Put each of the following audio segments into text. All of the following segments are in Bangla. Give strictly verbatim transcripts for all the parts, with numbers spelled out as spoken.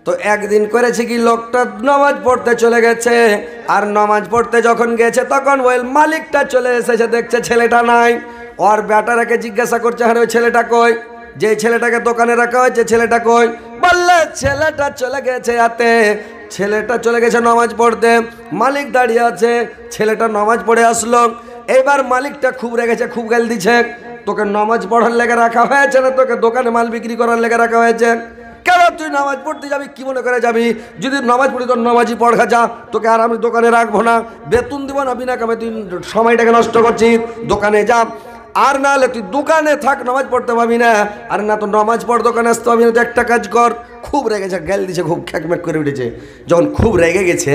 তো একদিন করেছে কি, লোকটা নামাজ পড়তে চলে গেছে, আর নামাজ পড়তে যখন গেছে তখন ওই মালিকটা চলে এসেছে, দেখছে ছেলেটা নাই। ওর বেটারাকে জিজ্ঞাসা করছে, হ্যাঁ ওই ছেলেটা কই, যে ছেলেটাকে দোকানে রাখা হয়েছে ছেলেটা কই? বললে ছেলেটা চলে গেছে হাতে, ছেলেটা চলে গেছে নামাজ পড়তে, মালিক দাঁড়িয়ে আছে। ছেলেটা নামাজ পড়ে আসলো, এবার মালিকটা খুব রেগেছে, খুব গাল দিচ্ছে, তোকে নামাজ পড়ার লেগে রাখা হয়েছে না তোকে দোকানে মাল বিক্রি করার লেগে রাখা হয়েছে? কেন তুই নামাজ পড়তে যাবি, কি মনে করে যাবি? যদি নামাজ পড়ি তোর নামাজই পড়া যা, তোকে আর আমি দোকানে রাখবো না, বেতন দিব না বিনা কামে, তুই সময়টাকে নষ্ট করছিস, দোকানে যা। আর না হলে তুই দোকানে থাক, নামাজ পড়তে পাবি না। আর না তো নামাজ পড়, দোকানে আসতে পাবি না। তো একটা কাজ কর। খুব রেগেছে, গ্যাল দিছে, খুব খ্যাকম্যাক করে উঠেছে। যখন খুব রেগে গেছে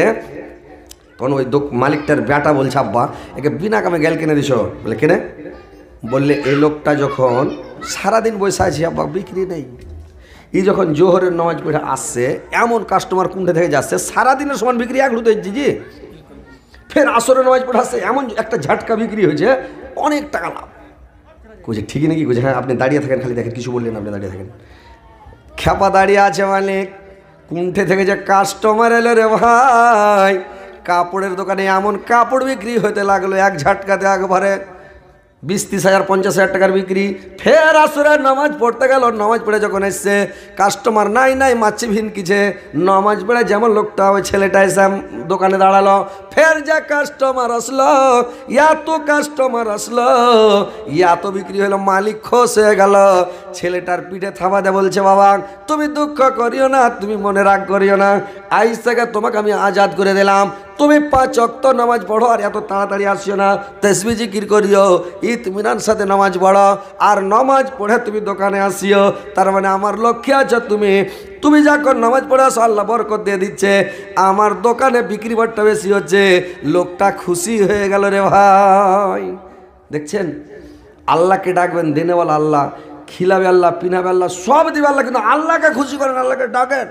তখন ওই মালিকটার বেটা বলছে, আব্বা একে বিনা কামে গ্যাল কিনে দিছ? বলে কেনে? বললে এই লোকটা যখন সারাদিন বসে আছে আব্বা, বিক্রি নেই, এই যখন জোহরের নামাজ পড়ে আসছে, এমন কাস্টমার কুণ্ঠে থেকে যাচ্ছে, সারাদিনের সমান বিক্রি এক লুতে জি, ফের আসরের নামাজ পড়ে আসছে, এমন একটা ঝাটকা বিক্রি হয়েছে, অনেক টাকা লাভ। কুঝে ঠিকই নাকি? কুঝে হ্যাঁ, আপনি দাঁড়িয়ে থাকেন, খালি দেখেন, কিছু বললেন, আপনি দাঁড়িয়ে থাকেন। খেপা দাঁড়িয়ে আছে মালিক, কুণ্ঠে থেকে যে কাস্টমার এলো রে ভাই, কাপড়ের দোকানে এমন কাপড় বিক্রি হতে লাগলো এক ঝাটকাতে, একবারে বিশ ত্রিশ হাজার পঞ্চাশ হাজার টাকার বিক্রি। ফের আসরের নামাজ পড়তে গেল, নামাজ পড়ে যখন এসছে, কাস্টমার নাই নাই মাছি ভিনকিছে, নামাজ পড়ে যেমন লোকটা ওই ছেলেটা এসে দোকানে দাঁড়ালো, ফের যা কাস্টমার আসলো, এত কাস্টমার আসলো, এত বিক্রি হলো, মালিক খোশ হয়ে গেল। ছেলেটার পিঠে থাবা দে বলছে, বাবা তুমি দুঃখ করিও না, তুমি মনে রাগ করিও না, আজ থেকে তোমাকে আমি আজাদ করে দিলাম, তুমি পাঁচ ওয়াক্ত নামাজ পড়ো, আর এত তাড়াতাড়ি আসিও না, তাসবিহ জিকির করিও, ইতমিনান সাথে নামাজ পড়ো, আর নামাজ পড়ে তুমি দোকানে আসিও। তার মানে আমার লক্ষ্যে আছো তুমি, তুমি যখন নামাজ পড়ে আসো আল্লাহ বরকত দিয়ে দিচ্ছে, আমার দোকানে বিক্রি বাট্টা বেশি হচ্ছে। লোকটা খুশি হয়ে গেল রে ভাই। দেখছেন, আল্লাহকে ডাকবেন, দেনেওয়ালা আল্লাহ, খিলাবে আল্লাহ, পিনাবে আল্লাহ, সব দিবে আল্লাহ, কিন্তু আল্লাহকে খুশি করেন, আল্লাহকে ডাকেন।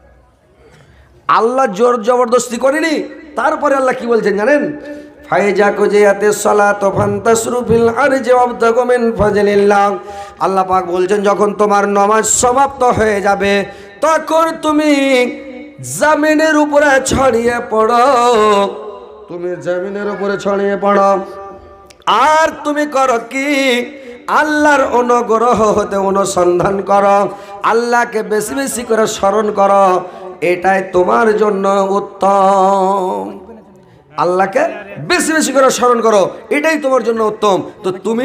আল্লাহ জোর জবরদস্তি করেনি। তারপরে আল্লাহ কি বলছেন জানেন? ফাইজা কুজিয়াতিস সালাতু ফান্তাশরু ফিল আরজি ওয়াবতাগু মিন ফাজলিল্লাহ। আল্লাহ পাক বলছেন, যখন তোমার নামাজ সমাপ্ত হয়ে যাবে তখন তুমি জমিনের উপরে ছড়িয়ে পড়ো, তুমি জমিনের উপরে ছড়িয়ে পড়ো, আর তুমি করো কি? আল্লাহর অনুগ্রহ হতে অনুসন্ধান করো, আল্লাহকে বেশি বেশি করে স্মরণ করো, এটাই তোমার জন্য উত্তম। আল্লাহকে বেশি বেশি করে স্মরণ করো, এটাই তোমার জন্য উত্তম। তো তুমি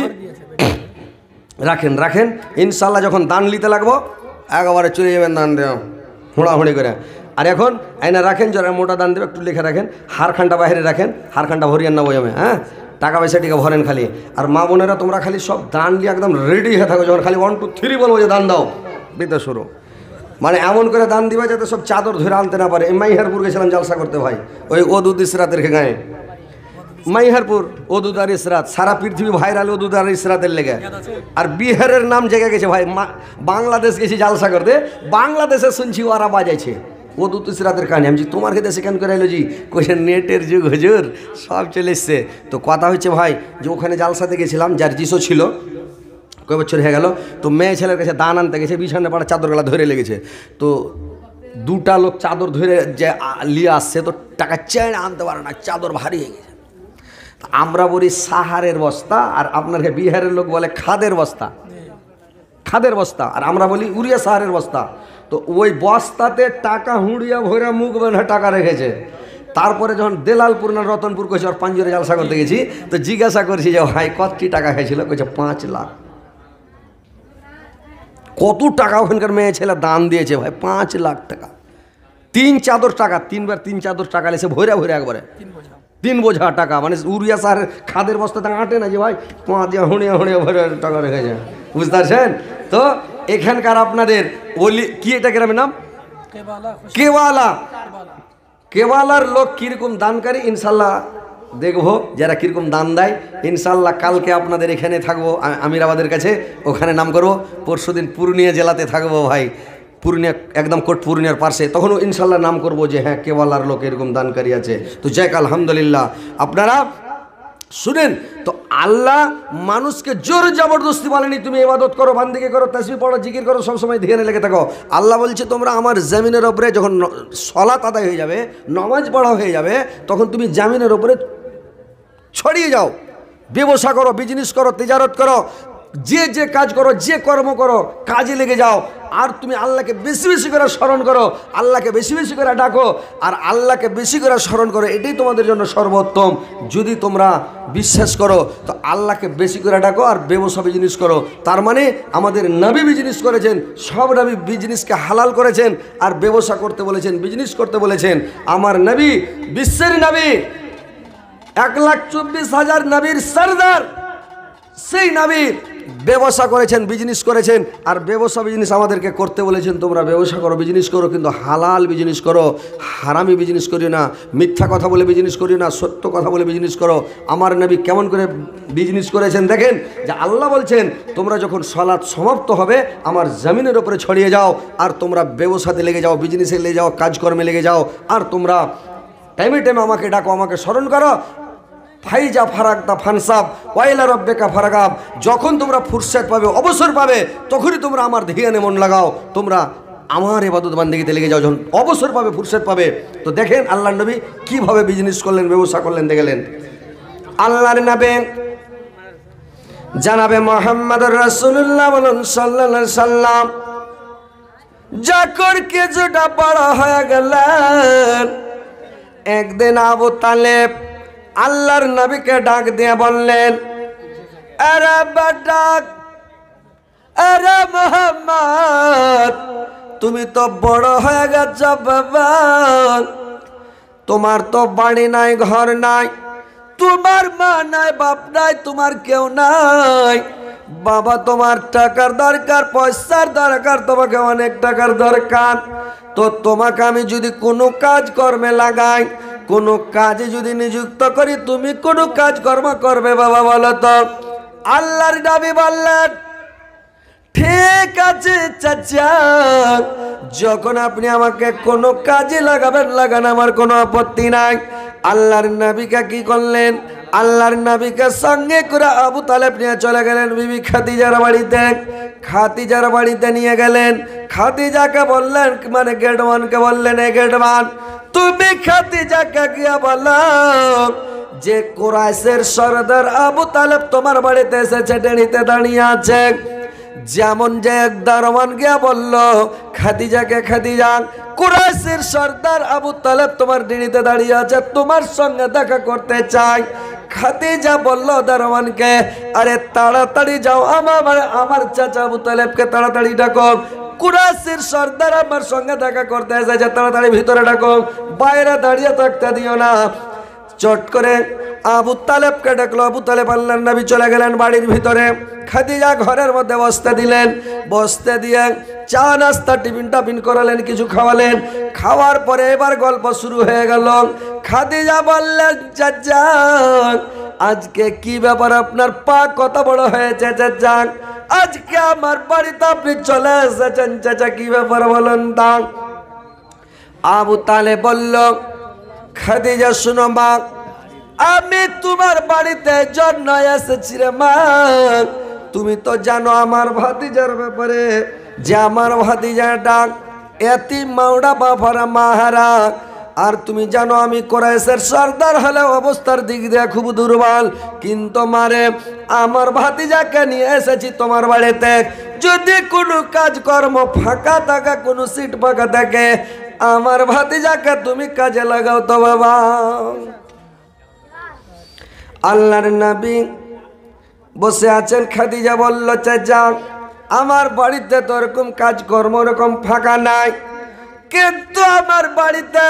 রাখেন রাখেন ইনশাল্লাহ, যখন দান নিতে লাগবো একেবারে চলে যাবেন দান দেওয়া হুড়াহুড়ি করে। আর এখন আইনা রাখেন, যারা মোটা দান দেবে একটু লিখে রাখেন, হারখানটা বাইরে রাখেন, হারখানটা ভরিয়ান না বইয়ামে, হ্যাঁ টাকা পয়সা টিকা ভরেন খালি। আর মা বোনেরা তোমরা খালি সব দান দিয়ে একদম রেডি হয়ে থাকো, যখন খালি ওয়ান টু থ্রি বলবো যে দান দাও, বিদ্যা শুরু, মানে এমন করে দান দিবা যাতে সব চাদর ধরে আনতে না পারে। মাইহারপুর গেছিলাম জালসা করতে ভাই, ওই ওদুদ ইসরাতের গায়ে, মাইহারপুর ওদুদ আর ইসরাত, সারা পৃথিবী ভাইরাল ওদুদ আর ইসরাতের লেগে। আর বিহারের নাম জেগে গেছে ভাই, বাংলাদেশ গেছি জালসা করতে, বাংলাদেশে শুনছি ওরা বাজাইছে ওদুদ ইসরাতের কাহিনী। আমি তোমার দেশে কেন করে এলো জি? কোথায় নেটের যুগ হুজুর, সব চলে এসছে। তো কথা হচ্ছে ভাই যে ওখানে জালসাতে গেছিলাম, যার জিসো ছিল, কয় বছর হয়ে গেল, তো মেয়ে ছেলের কাছে দান আনতে গেছে, বিছানা পাড়া চাদর গলা ধরে লেগেছে, তো দুটা লোক চাদর ধরে যে লিয়ে আসছে, তো টাকা চেয়ে আনতে পারে না, চাদর ভারী হয়ে গেছে। আমরা বলি সাহারের বস্তা, আর আপনাকে বিহারের লোক বলে খাদের বস্তা, খাদের বস্তা, আর আমরা বলি উড়িয়া সাহারের বস্তা। তো ওই বস্তাতে টাকা হুঁড়িয়া ভরে মুখ বেঁধে টাকা রেখেছে। তারপরে যখন দেলালপুর না রতনপুর কইছে, আর পাঞ্জরে জালসা করতে গেছি, তো জিজ্ঞাসা করছি যে ভাই কতটি টাকা খেয়েছিল? কইছে পাঁচ লাখ। কত টাকা ওখানকার মেয়ে ছেলে দান দিয়েছে ভাই, পাঁচ লাখ টাকা। তিন চাদর টাকা, তিনবার তিন চাদর টাকা লেছে ভৈরা ভৈরা একবারে, তিন বোঝা টাকা, মানে উড়িয়া সার খাদের বস্তাতে আঁটে না যে ভাই, পাঁচ দিয়ে হুঁড়িয়া হুঁড়িয়া ভরে টাকা রেখেছে, বুঝতে পারছেন? তো এখানকার আপনাদের ওলি কি, এটা গ্রামের নাম কেওয়ালা, কেওয়ালার লোক কিরকম দানকারী ইনশাল্লাহ দেখবো, যারা কিরকম দান দেয় ইনশাল্লাহ। কালকে আপনাদের এখানে থাকবো আমিরাবাদের কাছে, ওখানে নাম করবো। পরশু দিন পুরুলিয়া জেলাতে থাকবো ভাই, পুরুলিয়া একদম কোট পুরুলিয়ার পাশে, তখনও ইনশাল্লাহ নাম করবো যে হ্যাঁ কেওয়ালার লোক এরকম দানকারী আছে। তো যাক আলহামদুলিল্লাহ, আপনারা শুনেন তো, আল্লাহ মানুষকে জোর জবরদস্তি বলেনি তুমি ইবাদত করো, বান্দিকে করো, তাসবিহ পড়ো, জিকির করো, সবসময় ধ্যানে লেগে থাকো। আল্লাহ বলছে তোমরা আমার জমিনের ওপরে যখন সলাত আদায় হয়ে যাবে, নামাজ পড়া হয়ে যাবে, তখন তুমি জমিনের ওপরে ছড়িয়ে যাও, ব্যবসা করো, বিজনেস করো, তিজারত করো, যে যে কাজ করো, যে কর্ম করো, কাজে লেগে যাও। আর তুমি আল্লাহকে বেশি বেশি করে স্মরণ করো, আল্লাহকে বেশি বেশি করে ডাকো, আর আল্লাহকে বেশি করে স্মরণ করো, এটাই তোমাদের জন্য সর্বোত্তম। যদি তোমরা বিশ্বাস করো তো আল্লাহকে বেশি করে ডাকো আর ব্যবসা বিজনেস করো। তার মানে আমাদের নবী বিজনেস করেছেন, সব নবী বিজনেসকে হালাল করেছেন, আর ব্যবসা করতে বলেছেন, বিজনেস করতে বলেছেন। আমার নবী বিশ্বের নবী, এক লাখ চব্বিশ হাজার নবীর সরদার, সেই নবী ব্যবসা করেছেন, বিজনেস করেছেন, আর ব্যবসা বিজনেস আমাদেরকে করতে বলেছেন তোমরা ব্যবসা করো, বিজনেস করো, কিন্তু হালাল বিজনেস করো, হারামি বিজনেস করিও না, মিথ্যা কথা বলে বিজনেস করিও না, সত্য কথা বলে বিজনেস করো। আমার নবী কেমন করে বিজনেস করেছেন দেখেন, যে আল্লাহ বলছেন তোমরা যখন সালাত সমাপ্ত হবে আমার জমিনের উপরে ছড়িয়ে যাও, আর তোমরা ব্যবসাতে লেগে যাও, বিজনেসে লেগে যাও, কাজকর্মে লেগে যাও, আর তোমরা টাইমে টাইমে আমাকে ডাকো, আমাকে স্মরণ করো। ফাইজা ফারাকতা ফানসাব ওয়াইলা রব্বিকা ফারাগাব, যখন তোমরা ফুরসত পাবে, অবসর পাবে, তখনই তোমরা আমার ধ্যানে মন লাগাও, তোমরা আমার ইবাদত বান্দেগিতে লেগে যাও, যখন অবসর পাবে, ফুরসত পাবে। তো দেখেন আল্লাহর নবী কিভাবে বিজনেস করলেন, ব্যবসা করলেন, দেখলেন। আল্লাহর নবী জানাবে মুহাম্মদুর রাসূলুল্লাহ বলেন সাল্লাল্লাহু আলাইহি সাল্লাম, যখন কিছুটা বড় হয়ে গেলেন, একদিন আবু তালেব আল্লাহর নবীকে ডাক দিয়ে বললেন, আরে বাটাক, আরে মুহাম্মদ, তুমি তো বড় হয়ে গেছো বাবা, তোমার তো বাড়ি নাই, ঘর নাই, তোমার মা নাই, বাপ নাই, তোমার কেউ নাই। বাবা তোমার টাকার দরকার, পয়সার দরকার, তোমাকে অনেক টাকার দরকার। তো তোমাকে আমি যদি কোনো কাজ কর্মে লাগাই, কোনো কাজে যদি নিযুক্ত করি, তুমি কোনো কাজ কর্ম করবে বাবা বলো তো? আল্লাহর নবী বললেন, ঠিক আছে চাচা, যখন আপনি আমাকে কোনো কাজে লাগাবেন লাগান, আমার কোনো আপত্তি নাই। আল্লাহর নবীকে কি করলেন, আল্লাহর নবীকে সঙ্গে করে আবু তালেব নিয়ে চলে গেলেন বিবি খাদিজার বাড়িতে। খাদিজার বাড়িতে নিয়ে গেলেন, খাদিজাকে বললেন, মানে গেটওয়ানকে বললেন, এ গেটওয়ান, তুমি খাদিজাকে গিয়ে বলো যে কুরাইশের সরদার আবু তালেব তোমার বাড়িতে এসেছে, ডেড়িতে দাঁড়িয়ে আছে। যেমন যে এক দারোয়ান গিয়া বলল খাদিজাকে, খাদিজা, কুরাইশের সর্দার আবু তালেব তোমার ডিড়িতে দাঁড়িয়ে আছে, তোমার সঙ্গে দেখা করতে চাই। খাদিজা বলল দারোয়ানকে, আরে তাড়াতাড়ি যাও, আমার আমার চাচা আবু তালেবকে তাড়াতাড়ি ডাকো, কুরাইশের সর্দার আমার সঙ্গে দেখা করতে এসেছে, তাড়াতাড়ি ভিতরে ডাকো, বাইরে দাঁড়িয়ে থাকতে দিও না। চট করে আবু তালেবকে ডাকলো। আবু তালেব আল্লাহর নবী চলে গেলেন বাড়ির ভিতরে। খাদিজা ঘরের মধ্যে বসতে দিলেন, বসতে দিয়ে চা নাস্তা টিফিন টাফিন করালেন, কিছু খাওয়ালেন। খাওয়ার পরে এবার গল্প শুরু হয়ে গেল। খাদিজা বললেন, চাচা আজকে কি ব্যাপার, আপনার পা কত বড় হয়েছে চাচা, আজকে আমার বাড়িতে আপনি চলে এসেছেন চাচা, কি ব্যাপার বলেন তা? আবু তালেব বলল, খাদিজা শুনো মা, আমি তোমার বাড়িতে জন্য এসেছি রে মা। তুমি তো জানো আমার ভাতিজার ব্যাপারে, যে আমার ভাতিজাটা এতিম মাওড়া বাফারা মাহারা, আর তুমি জানো আমি কুরাইশের সর্দার হলে অবস্থার দিক দিয়ে খুব দুর্বল, কিন্তু মারে আমার ভাতিজাকে নিয়ে এসেছি তোমার বাড়িতে। যদি কোনো কাজকর্ম ফাঁকা থাকে, কোনো সিট ফাঁকা থাকে, আমার ভাতিজাকে তুমি কাজে লাগাও তো বাবা। আল্লাহর নবী বসে আছেন। খাদিজা বলল, চাচা আমার বাড়িতে তো এরকম কাজকর্ম এরকম ফাঁকা নাই, কিন্তু আমার বাড়িতে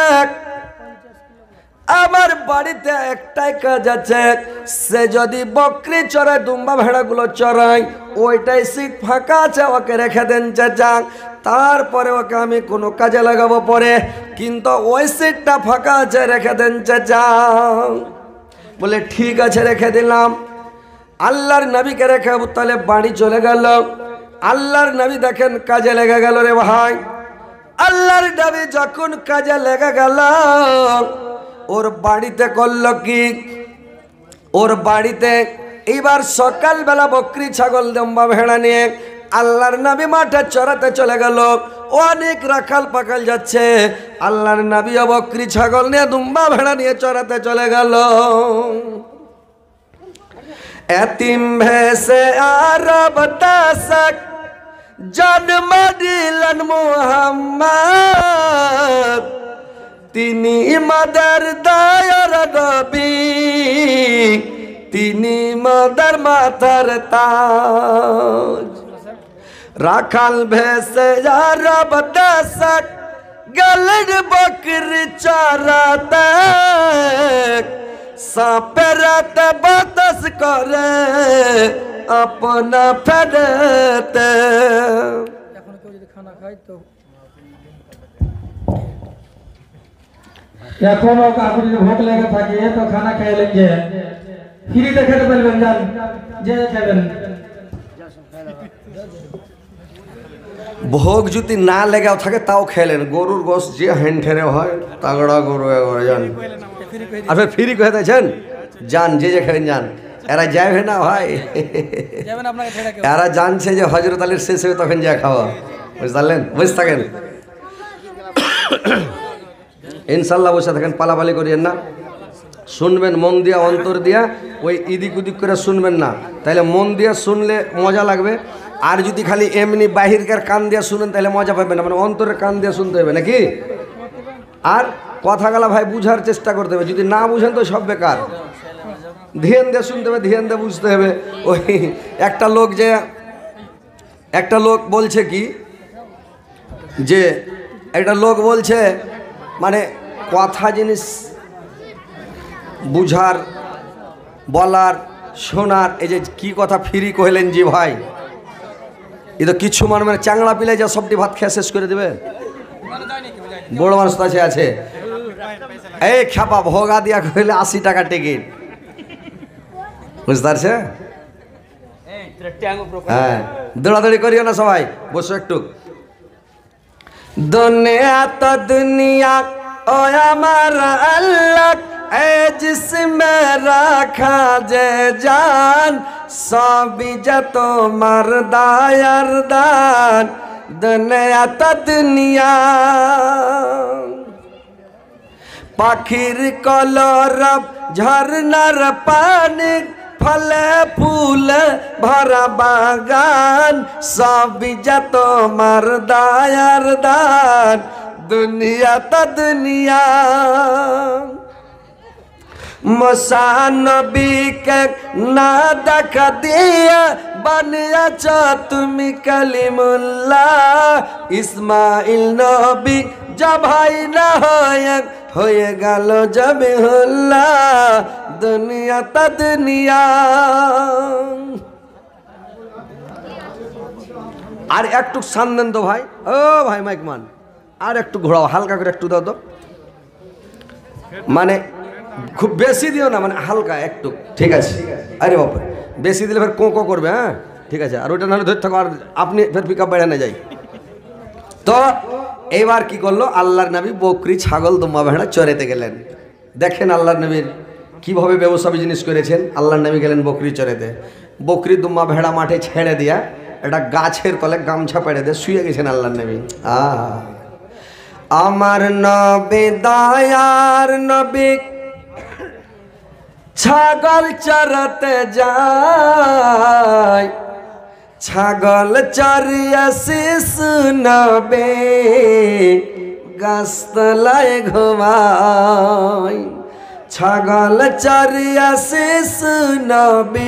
আমার বাড়িতে একটাই কাজ আছে, সে যদি বকরি চড়ায়, দুম্বা ভেড়াগুলো চড়ায়, ওইটাই সিট ফাঁকা আছে, ওকে রেখে দেন চাচা, তারপরে ওকে আমি কোনো কাজে লাগাবো পরে, কিন্তু ওই সিটটা ফাঁকা আছে, রেখে দেন চাচা। বলে ঠিক আছে, রেখে দিলাম। আল্লাহর নবীকে রেখে আবু তালেব বাড়ি চলে গেল। আল্লাহর নবী দেখেন কাজে লেগে গেল রে ভাই। আল্লাহর নবী যখন কাজে লেগে গেল, ওর বাড়িতে করল কি, ওর বাড়িতে এইবার সকালবেলা বকরি ছাগল দম্বা ভেড়া নিয়ে আল্লাহর নবী মাঠে চড়াতে চলে গেল। অনেক রাখাল পাকাল যাচ্ছে, আল্লাহর নবী বকরি ছাগল নিয়ে দুম্বা ভেড়া নিয়ে চড়াতে চলে গেল। এতিম ভেসে আরব তাসক জন্ম দিলেন মুহাম্মদ, তিনি মাদার দায়ার নবী, তিনি মাদার মাথার তাজ। রাখাল ভেসে আরব তাসক গেলেন বকরি চরাতে, সাপেরাত বাতাস করে আপনা ফেরতে। এখন কেউ যদি খানা খায় তো এখনো কাউকে যদি ভোক লেগে থাকে তো খানা খাইলেন যে ফ্রিতে খেতে পারবেন, যান যে খাবেন। ভোগ যদি না লেগেও থাকে তাও খেলেন। গরুর গোশ যে হ্যান্ড ঠেরে হয় তাগড়া গরু যান, আর ফ্রি করে দিয়েছেন যান, যে যে খেলেন যান। এরা যাবে না ভাই, এরা জানছে যে হজরত আলীর শেষ হবে তখন যা খাওয়া, বুঝতে পারলেন? বুঝতে থাকেন ইনশাল্লাহ, বসে থাকেন, পালাপালি করিয়েন না, শুনবেন মন দিয়া অন্তর দিয়া, ওই ইদিক উদিক করে শুনবেন না, তাহলে মন দিয়া শুনলে মজা লাগবে। আর যদি খালি এমনি বাহিরকার কান দিয়া শুনেন তাহলে মজা পাবেন না, মানে অন্তরের কান দিয়ে শুনতে হবে নাকি। আর কথাগুলা ভাই বুঝার চেষ্টা করতে হবে, যদি না বুঝেন তো সব বেকার। ধ্যান দিয়ে শুনতে হবে, ধ্যান দিয়ে বুঝতে হবে। ওই একটা লোক যে একটা লোক বলছে কি যে একটা লোক বলছে মানে কথা জিনিস বুঝার বলার শোনার, এই যে কি কথা ফ্রি কহিলেন জি ভাই, এ তো কিছু মানে মানে চাংলা পিলে যা সবটি ভাত খেয়ে শেষ করে দেবে। বড় মানুষ তো আছে আছে এই খ্যাপা ভোগা দিয়া কইলে আশি টাকা টিকিট, বুঝতে পারছে? হ্যাঁ, দৌড়াদৌড়ি করিও না সবাই, বসো একটু। দুনিয়া তো দুনিয়া ও আমার আল্লাহ, এ জিসমে রাখা যে জান, সবই যে তোমার দায়ার দান। দুনিয়া তো দুনিয়া পাখির কলরব ঝর্ণার পানি, ফলে ফুল ভরা বাগান, সবই যে তোমার দায়ার দান। দুনিয়া তো দুনিয়া মুসা নবীকে না দেখা দিয়া বানিয়েছ তুমি কালিমুল্লাহ, ইসমাইল নবী জবাই না হয়ে হয়ে গেল জবিহুল্লাহ। দুনিয়া তা দুনিয়া। আর একটু শান দেন তো ভাই, ও ভাই মাইকমান, আর একটু ঘোরাও, হালকা করে একটু দাও তো, মানে খুব বেশি দিও না, মানে হালকা একটু, ঠিক আছে? আরে বাবা বেশি দিলে ফের কো কো করবে, হ্যাঁ ঠিক আছে? আর ওইটা নাহলে ধরে থাকো, আর আপনি ফের পিক আপ বেড়ানো যাই। তো এইবার কি করলো, আল্লাহর নবী বকরি ছাগল দুম্বা ভেড়া চড়াতে গেলেন। দেখেন আল্লাহর নবীর কীভাবে ব্যবসা বিজনেস করেছেন। আল্লাহর নবী গেলেন বকরি চড়াতে, বকরি দুম্বা ভেড়া মাঠে ছেড়ে দিয়া একটা গাছের তলে গামছা পেড়ে দিয়ে শুয়ে গেছেন আল্লাহর নবী। আহা, আমার নবী দয়ার নবী ছাগল চরাতে যায়, ছাগল চরিয়া শুনবে গাছতলায় ঘুমায়, ছাগল চরিয়া শুনবে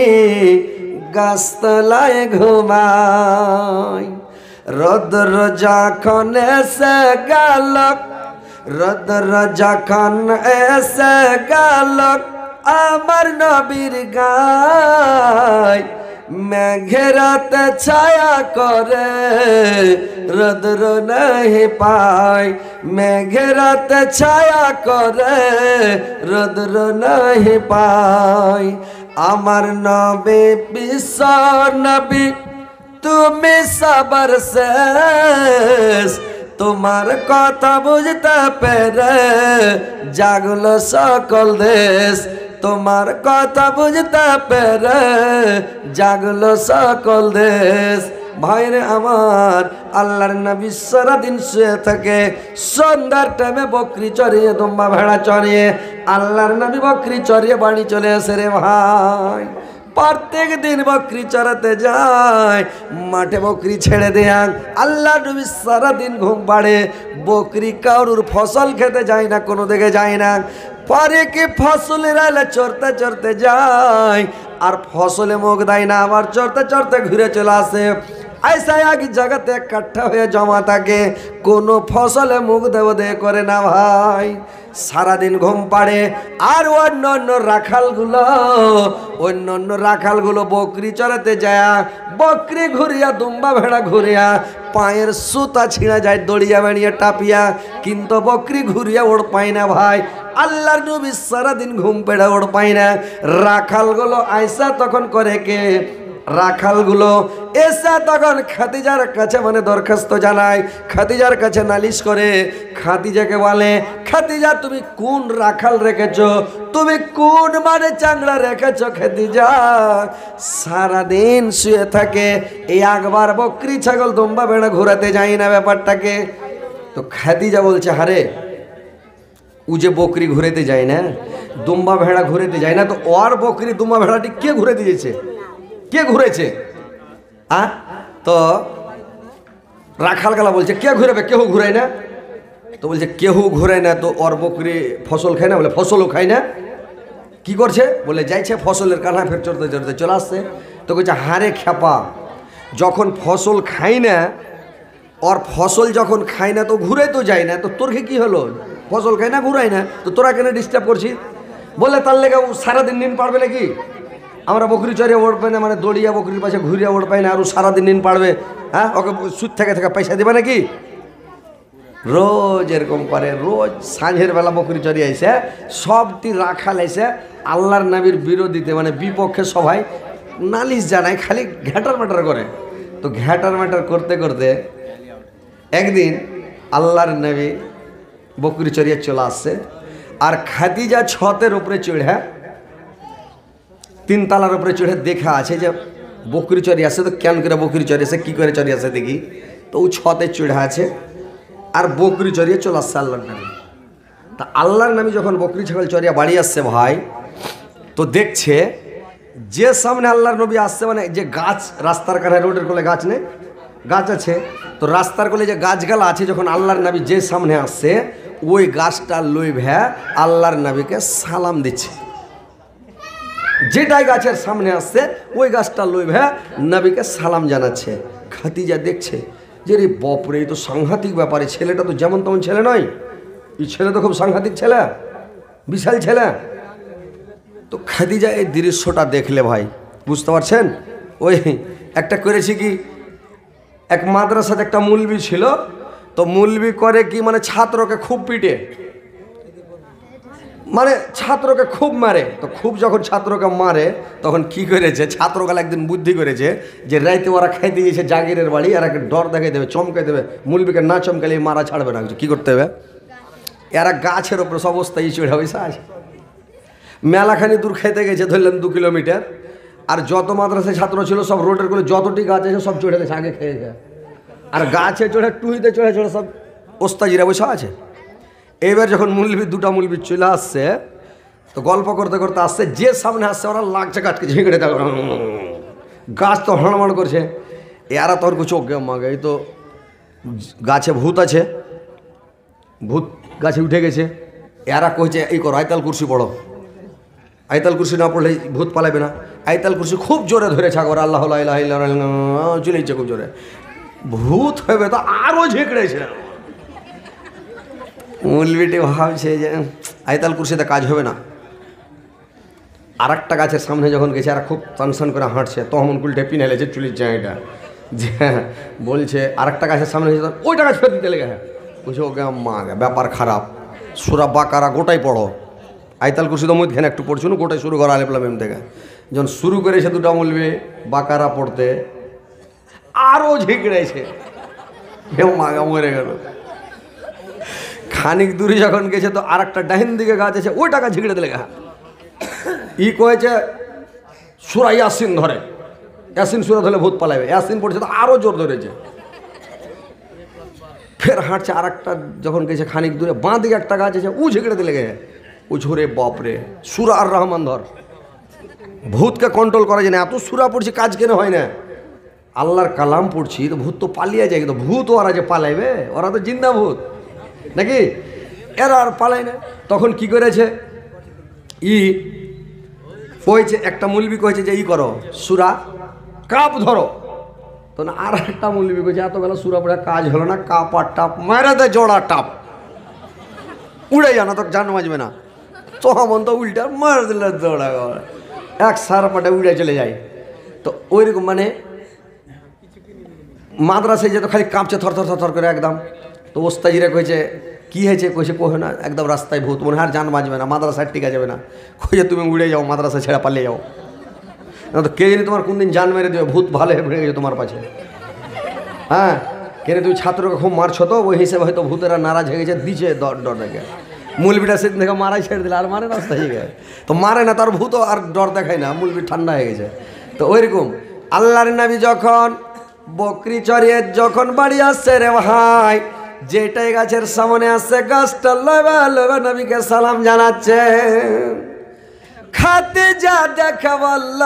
গাছতলায় ঘুমায়। রোদ্র যখন এসে গেল, রোদ্র যখন এসে গেল আমার নবীর গায়, মেঘেরাতে ছায়া করে রোদ্র नहीं পায়, মেঘেরাতে ছায়া করে রোদ্র नहीं পায়। আমার নবী বিশ্ব নবী তুমি সবার শেষ, তোমার কথা বুঝতে পেরে জাগলো সকল দেশ, তোমার কথা বুঝতে পেরে জাগলো সকল দেশ। ভাইরে আমার, আল্লাহর নবী সারাদিন শুয়ে থাকে, সন্ধ্যার টাইমে বকরি চড়িয়ে দুম্বা ভেড়া চড়িয়ে আল্লাহর নবী বকরি চড়িয়ে বাড়ি চলে আসে রে ভাই। প্রত্যেক দিন বকরি চড়াতে যায়, মাঠে বকরি ছেড়ে দেয়। আল্লাহ নবী সারাদিন ঘুম পাড়ে, বকরি কারুর ফসল খেতে যায় না, কোনো দিকে যায় না। পরে কি ফসলের আলে চড়তে চড়তে যায়, আর ফসলে মুখ দেয় না, আবার চড়তে চড়তে ঘুরে চলে আসে। ऐसा এক জায়গাতে কাঠা হয়ে জমা থাকে, কোনো ফসলে মুখ দেব দে করে না ভাই। সারাদিন ঘুম পাড়ে, আর অন্য অন্য রাখালগুলো অন্য অন্য রাখালগুলো বকরি চড়াতে যায়, বকরি ঘুরিয়া দুম্বা ভেড়া ঘুরিয়া পায়ের সুতা ছিঁড়া যায় দড়িয়া বেড়িয়ে টাপিয়া, কিন্তু বকরি ঘুরিয়া ওড় পায় না ভাই। আল্লাহর নবী সারাদিন ঘুম পেড়ে ওড় পায় না। রাখালগুলো আইসা তখন করে কে, রাখালগুলো এসা তখন খাদিজার কাছে মানে দরখাস্ত জানায়, খাদিজার কাছে নালিশ করে। খাদিজাকে বলে, খাদিজা তুমি কোন রাখাল রেখেছো, তুমি কোন মানে চাংড়া রেখেছো খাদিজা, সারাদিন শুয়ে থাকে, এই একবার বকরি ছাগল দুম্বা বেড়া ঘোরাতে যায় না ব্যাপারটাকে। তো খাদিজা বলছে, হারে ও যে বকরি ঘুরেতে যায় না, দুম্বা ভেড়া ঘুরেতে যায় না, তো ওর বকরি দুম্বা ভেড়াটি কে ঘুরে দিয়েছে, কে ঘুরেছে? আ তো রাখাল গালা বলছে, কে ঘুরাবে, কেউ ঘুরায় না। তো বলছে কেউ ঘুরায় না, তো ওর বকরি ফসল খায় না, বলে ফসলও খায় না, কি করছে, বলে যাইছে ফসলের কানা ফের চড়তে চড়তে চলে আসছে। তো বলছে, হারে খ্যাপা, যখন ফসল খাই না, ওর ফসল যখন খাই না তো ঘুরে তো যায় না, তো তোর কি হলো, ফসল খাই না ঘুরাই না, তো তোরা কেন ডিস্টার্ব করছিস? বলে তার লেগে সারাদিন নিন পারবে নাকি, আমরা বকরি চড়িয়ে ওড় পাই না, মানে দড়িয়া বকরির পাশে ঘুরিয়া ওড় পাই না, আর সারাদিন নিন পারবে? হ্যাঁ, ওকে সুদ থেকে থেকে পয়সা দেবে নাকি? রোজ এরকম করে, রোজ সাঁঝের বেলা বকরি চড়িয়ে আইসে সবটি রাখাল এসে আল্লাহর নবীর বিরোধীতে মানে বিপক্ষে সবাই নালিশ জানায়, খালি ঘ্যাটার ম্যাটার করে। তো ঘ্যাটার ম্যাটার করতে করতে একদিন আল্লাহর নবী বকরি চড়িয়ে চলে আসছে, আর খাদিজা ছতের উপরে চড়ে, তিন তালার উপরে চড়ে দেখা আছে যে বকরি চড়িয়ে আসে, তো কেন করে বকরি চড়িয়ে আসে, কী করে চড়িয়ে আসে দেখি। তো ও ছতে চড়ে আছে আর বকরি চড়িয়ে চলে আসছে আল্লাহর নবী। তা আল্লাহর নবী যখন বকরি ছাগল চড়িয়ে বাড়ি আসছে ভাই, তো দেখছে যে সামনে আল্লাহর নবী আসছে, মানে যে গাছ রাস্তার কানে রোডের কোলে গাছ নেই, গাছ আছে, তো রাস্তার কোলে যে গাছগালা আছে, যখন আল্লাহর নবী যে সামনে আসছে ওই গাছটা লই ভ্যা আল্লাহর নবীকে সালাম দিচ্ছে। যেটাই গাছের সামনে আসছে ওই গাছটা লই ভ্যা নবীকে সালাম জানাচ্ছে। খাদিজা দেখছে যে রে বাপরে, এই তো সাংঘাতিক ব্যাপারে, ছেলেটা তো যেমন তেমন ছেলে নয়, এই ছেলে তো খুব সাংঘাতিক ছেলে, বিশাল ছেলে। তো খাদিজা এই দৃশ্যটা দেখলে ভাই, বুঝতে পারছেন, ওই একটা করেছি কি, এক মাদ্রাসাতে একটা মুলবি ছিল, তো মুলবি করে কি মানে ছাত্রকে খুব পিটে, মানে ছাত্রকে খুব মারে। তো খুব যখন ছাত্রকে মারে তখন কি করেছে, ছাত্রকাল একদিন বুদ্ধি করেছে যে রাইতে ওরা খাইতে গিয়েছে জাগিরের বাড়ি, আর একটা ডর দেখাই দেবে, চমকাই দেবে, মুলবিকে না চমকালে মারা ছাড়বে না, কি করতে হবে, এরা গাছের ওপরে সব অবস্থায় চড়ে হয়েছে আছে, মেলাখানি দূর খাইতে গেছে, ধরলেন দু কিলোমিটার, আর যত মাদ্রাসায় ছাত্র ছিল সব রোডের করে যতটি গাছ আছে সব চড়ে গেছে, আগে খেয়ে যায়, আর গাছে চড়ে টুহিতে চড়ে চড়ে সব ওস্তাজিরা বসে আছে। এইবার যখন মুলবি দুটা মুলবি চলে আসছে, তো গল্প করতে করতে আসছে, যে সামনে আসছে ওরা লাগছে গাছকে ঝিঁকড়ে, গাছ তো হাড়মাড় করছে, এরা তোর চোখ মাগে, এই তো গাছে ভূত আছে, ভূত গাছে উঠে গেছে, এরা কইছে এই করো আয়তাল কুরসি পড়ো, আয়তাল কুরসি না পড়লে ভূত পালাবে না, আয়তাল কুরসি খুব জোরে ধরেছে, আগর আল্লাহ চলেছে খুব জোরে, ভূত হবে তো আরও ঝিঁকড়েছে। মুলবিটি ভাবছে যে আয়তাল কুরসিতে কাজ হবে না। আর একটা গাছের সামনে যখন গেছে, আর খুব টানসান করে হাঁটছে, তখন কুলটে পিনে লেছে চুলির জায়গাটা, যে বলছে আর একটা গাছের সামনে গেছে, ওইটা গাছ ফের দিতে লেগে, বলছে ওকে মা ব্যাপার খারাপ, সুরা বাকারা গোটাই পড়ো, আয়তাল কুরসি তো মধ্যে একটু পড়ছো না, গোটাই শুরু করা আলিফ লাম থেকে, যখন শুরু করেছে দুটা মুলবি বাকারা পড়তে, আরও ঝিঁকড়েছে, মাগা মরে গেল। খানিক দূরে যখন গেছে, তো আর একটা ডাহিন দিকে গাছ আছে, ওই টাকা ঝিঁকড়ে দিলে গা, ই কয়েছে সুরা ইয়াসিন ধরে, ইয়াসিন সুরা ধরলে ভূত পালাবে। ইয়াসিন পড়ছে তো আরও জোর ধরেছে। ফের হাঁটছে আর একটা, যখন গেছে খানিক দূরে বাঁ দিকে একটা গাছ আছে, উ ঝেঁকড়ে দিলে গে ও ঝোরে বাপরে সুরা আর রহমান ধর। ভূতকে কন্ট্রোল করা যায় না, এত সুরা পড়ছি কাজ কেন হয় না? আল্লাহর কালাম পড়ছি তো ভূত তো পালিয়ে যায়, কিন্তু ভূত ওরা যে পালাইবে, ওরা তো জিন্দা ভূত নাকি, এরা আর পালায় না। তখন কি করেছে, ই কয়েছে একটা মুলবি কয়েছে যে ই করো সুরা কাপ ধরো, তো না আর একটা মুলবি কয়েছে এত বেলা সুরা পড়ে কাজ হলো না, কাপ আর টাপ মারা দেয়, জোড়া টাপ উড়ে যাও না তো জান বাজবে না, তখন তো উল্টা মার দিলে জোড়া এক সার পাটে উড়ে চলে যায়। তো ওইরকম মানে মাদ্রাসায় যেত খালি কাঁপছে থর থর থর থর করে একদম। তো ওস্তাজিরা কয়েছে কি হয়েছে, কইছে কোহে না একদম রাস্তায় ভূত, মনে হয় আর জান বাঁচবে না, মাদ্রাসায় টিকা যাবে না, কইছে তুমি উড়ে যাও, মাদ্রাসা ছেড়ে পালিয়ে যাও, না তো কে জানি তোমার কোন দিন জান মেরে দেবে, ভূত ভালো হয়ে গেছে তোমার পাশে। হ্যাঁ কেন তুমি ছাত্রকে খুব মারছো, তো ওই হিসেবে হয়তো ভূতেরা নারাজ হয়ে গেছে, দিচ্ছে ডর ডর দেখে। মুলবিটা সেদিন থেকে মারাই ছেড়ে দিলে, আর মারে রাস্তায় গিয়ে তো মারে না, তার ভূত আর ডর দেখায় না, মুলবি ঠান্ডা হয়ে গেছে। তো ওইরকম আল্লাহর নবী যখন বকরি চড়িয়ে যখন বাড়ি আসছে রে ভাই, যেটাই গাছের সামনে আসছে গাছটা লবা লবা নবীকে সালাম জানাচ্ছে। খাতে যা দেখা বলল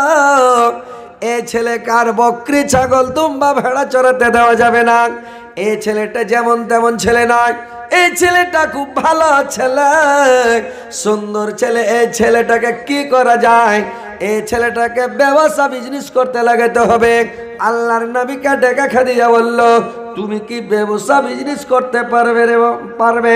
এ ছেলে কার বকরি ছাগল দুম্বা ভেড়া চড়াতে দেওয়া যাবে না, এই ছেলেটা যেমন তেমন ছেলে নয়, এই ছেলেটা খুব ভালো ছেলে, সুন্দর ছেলে। এই ছেলেটাকে কি করা যায়, এই ছেলেটাকে ব্যবসা বিজনেস করতে লাগাতে হবে। আল্লাহর নবীকে ডেকে খাদিজা বলল তুমি কি ব্যবসা বিজনেস করতে পারবে রে, পারবে?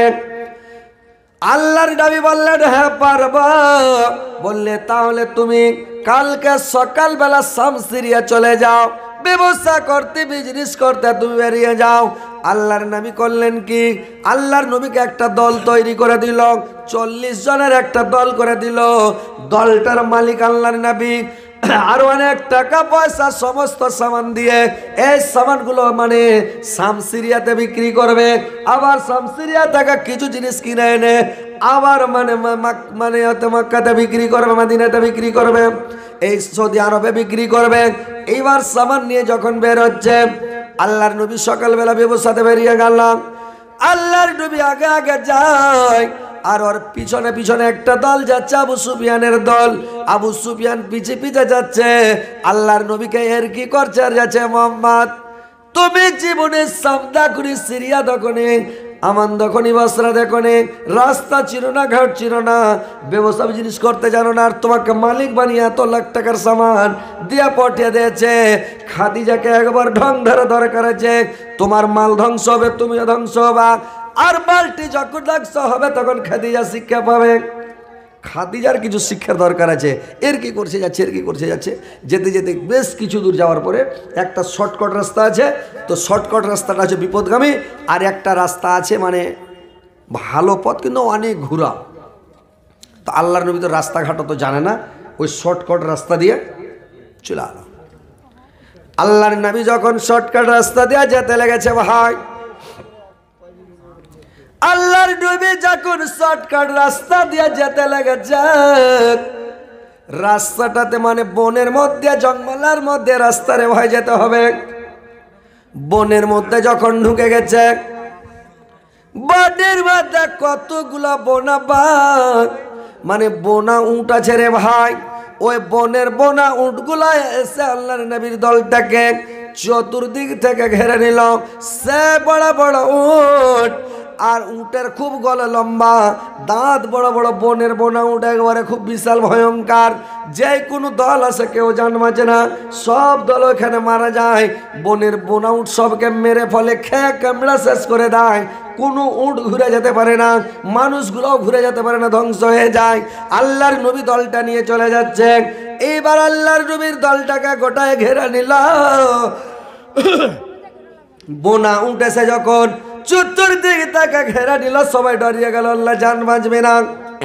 আল্লাহর নবী বললেন হ্যাঁ পারবো। বললে তাহলে তুমি কালকে সকালবেলা শামসিরিয়া চলে যাও, ব্যবসা করতে বিজনেস করতে তুমি বেরিয়ে যাও। আল্লাহর নবী করলেন কি, আল্লাহর নবীকে একটা দল তৈরি করে দিল, চল্লিশ জনের একটা দল করে দিল। দলটার মালিক আল্লাহর নবী, আর অনেক টাকা পয়সা সমস্ত সামান দিয়ে এই সামানগুলো মানে শামসিরিয়াতে বিক্রি করবে, আবার শামসিরিয়া থেকে কিছু জিনিস কিনে এনে আবার মানে মানে মক্কাতে বিক্রি করবে, মদিনাতে বিক্রি করবে, এই সৌদি আরবে বিক্রি করবে। এইবার সামান নিয়ে যখন বের হচ্ছে, আল্লাহর নবী সকালবেলা ব্যবসাতে বেরিয়ে গেল। আল্লাহর নবী আগে আগে যায়, আর ওর পিছনে পিছনে একটা দল যাচ্ছে, আবু সুফিয়ানের দল। আবু সুফিয়ান পিছে পিছে যাচ্ছে, আল্লাহর নবীকে এর কি করছে আর যাচ্ছে, মোহাম্মদ তুমি জীবনে সামদা করি সিরিয়া দখনে আমান দখনি বসরা দেখনে, রাস্তা ছিল না, ঘাট ছিল না, ব্যবসা জিনিস করতে জানো না, আর তোমাকে মালিক বানিয়ে এত লাখ টাকার সামান দিয়া পাঠিয়ে দিয়েছে। খাদিজাকে একবার ঢং ধরে দরকার আছে, তোমার মাল ধ্বংস হবে, তুমিও ধ্বংস হবা, আর মালটি যখন ধ্বংস হবে তখন খাদিজা শিক্ষা পাবে। খাদিজার কিছু শিক্ষার দরকার আছে। এর কি করছে যাচ্ছে, এর কি করছে যাচ্ছে, যেতে যেতে বেশ কিছু দূর যাওয়ার পরে একটা শর্টকাট রাস্তা আছে। তো শর্টকাট রাস্তাটা আছে বিপদগামী, আর একটা রাস্তা আছে মানে ভালো পথ কিন্তু অনেক ঘোরা। তো আল্লাহর নবী তো রাস্তাঘাটও তো জানে না, ওই শর্টকাট রাস্তা দিয়ে চলে আলো। আল্লাহর নবী যখন শর্টকাট রাস্তা দিয়ে যেতে লেগেছে ভাই, আল্লাহর নবী যখন শর্টকাট রাস্তা দিয়ে যেতে লেগেছে, রাস্তাটাতে মানে বনের মধ্যে জঙ্গলের মধ্যে রাস্তারে ভাই যেতে হবে। বনের মধ্যে যখন ঢুকে গেছে, বনের মধ্যে কতগুলা বোনা বাঘ মানে বোনা উট আছে রে ভাই। ওই বনের বোনা উটগুলা এসে আল্লাহর নবীর দলটাকে চতুর্দিক থেকে ঘেরে নিল। সে বড় বড় উট, আর উটের খুব গলা লম্বা, দাঁত বড় বড়, বনের বোনা উট একবারে খুব বিশাল ভয়ঙ্কর। যে কোনো দল আছে কেউ জান বাঁচে না, সব দল ওখানে মারা যায়। বনের বোনা উট সবকে মেরে ফলে খেয়ে কামড়া শেষ করে দেয়। কোনো উট ঘুরে যেতে পারে না, মানুষগুলোও ঘুরে যেতে পারে না, ধ্বংস হয়ে যায়। আল্লাহর নবী দলটা নিয়ে চলে যাচ্ছে। এইবার আল্লাহর নবীর দলটাকে গোটায় ঘেরা নিল। বোনা উঠেছে যখন চতুর্দিকে তাকে ঘেরা নিল, সবাই ডরিয়ে গেল, আল্লাহ জান বাঁচবে না।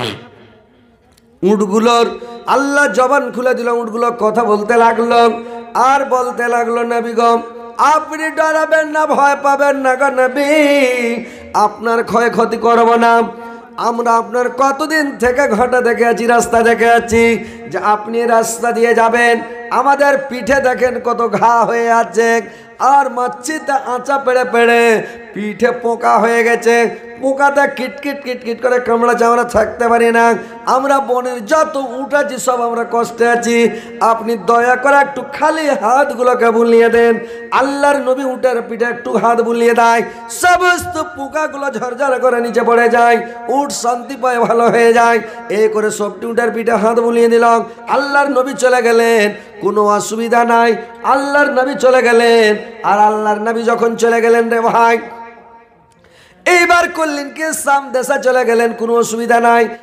উটগুলোর আল্লাহ জবান খুলে দিল, উটগুলো কথা বলতে লাগলো, আর বলতে লাগলো নবী গো আপনি ডরাবেন না, ভয় পাবেন না গো নবী, আপনার ক্ষয়ক্ষতি করব না। আমরা আপনার কতদিন থেকে ঘটা দেখে আছি, রাস্তা দেখে আছি যে আপনি রাস্তা দিয়ে যাবেন, আমাদের পিঠে দেখেন কত ঘা হয়ে আছে, আর মাছিতে আঁচা পেড়ে পেড়ে পিঠে পোকা হয়ে গেছে, পোকাতে কিটকিট কিটকিট করে কামড়াচ্ছে, আমরা থাকতে পারি না। আমরা বনের যত উট আছি সব আমরা কষ্টে আছি, আপনি দয়া করে একটু খালি হাতগুলোকে বুলিয়ে দেন। আল্লাহর নবী উটের পিঠে একটু হাত বুলিয়ে দেয়, সমস্ত পোকাগুলো ঝরঝর করে নিচে পড়ে যায়, উট শান্তি পায়, ভালো হয়ে যায়। এই করে সবটি উটের পিঠে হাত বুলিয়ে দিলাম। আল্লাহর নবী চলে গেলেন, কোনো অসুবিধা নাই। আল্লাহর নবী চলে গেলেন, আর আল্লাহর নবী যখন চলে গেলেন রে ভাই, এইবার করলেন কি সাম দেশে চলে গেলেন, কোনো অসুবিধা নাই।